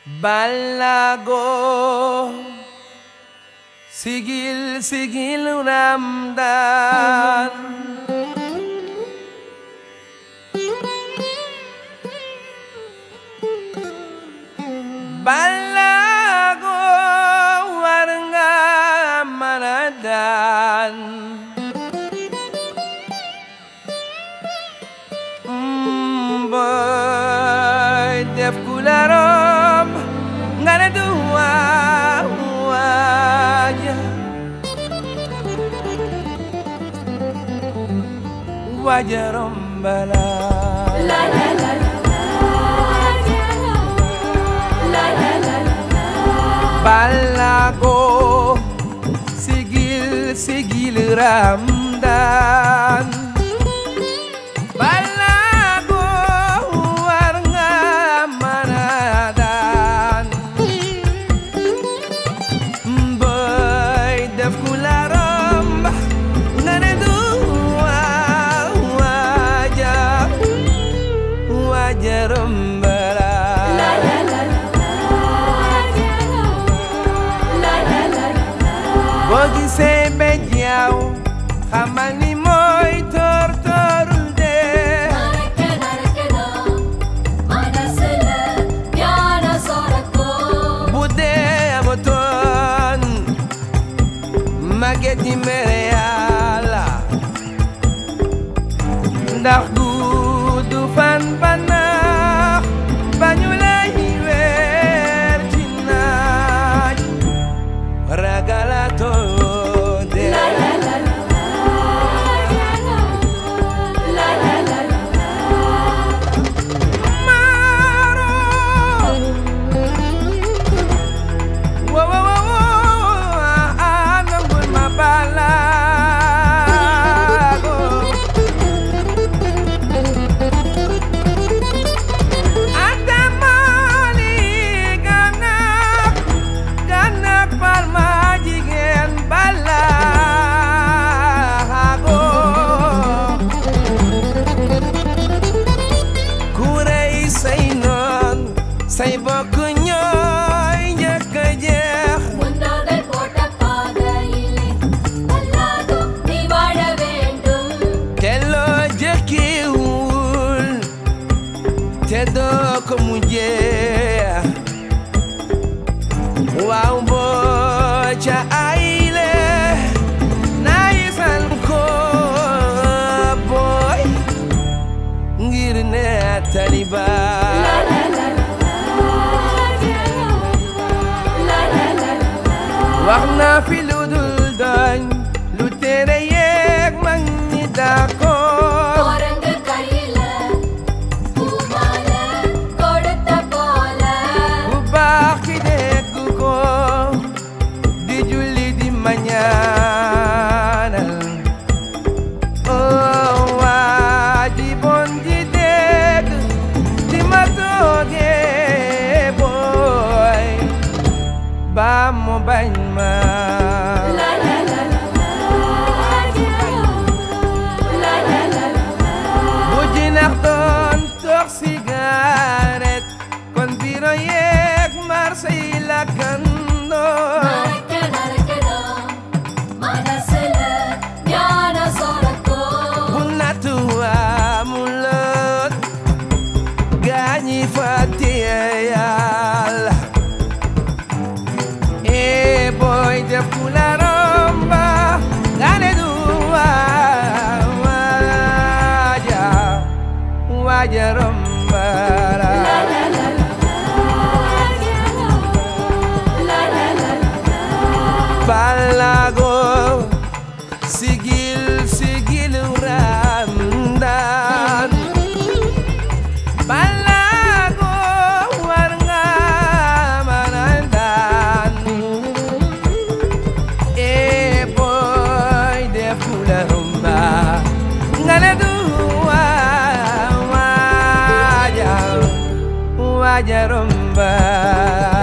Balago sigil sigil Ramdan Balago warga manadan Boy def kularom ngana dua wajah rombala la la la Balago sigil sigil Ramdan Balago warga manadan Boy def kularom ngana dua wajah rombala Bogi se bejiau hamani moy tortorul de narakeda manasala pyara sorako bude aboton mageti mereala ndax du fan panak banyulay wer ci naaj ragalato de la la la la la la la maro wo wo wo anangul mabalago adamali ganak palma jigen balago kurey say non say bokk ñooy njëkk a jeex முன்னாடல் போட்ட பாதையிலே அல்லாதோ நீ வாழ வேண்டும் te loo jëkkiwul te doo ko mujjee waaw boo ca ayle naysal ko booy ngir ne taliba la la la wax naa fi lu dul doñ lu tere yeeg mag ñi d'accord குரங்கு கையில பூமால கொடுத்த போல bu baax ki dégg ko di julli di ma ñaanal oh waa ji bon ji dégg di ma toogee booy ba mu bañ ma la la la bu jinax doon tox cigarette kon biro yeeg marché yi lakkandoo narakeda manasala pyara sorako bu nattu amuloon gaañi fàtte Yàlla boy def ku la romba nga ne du waja romba la Balago sigil sigil Ramdan Balago warga manadan boy def kula rumba ngana du waja rumba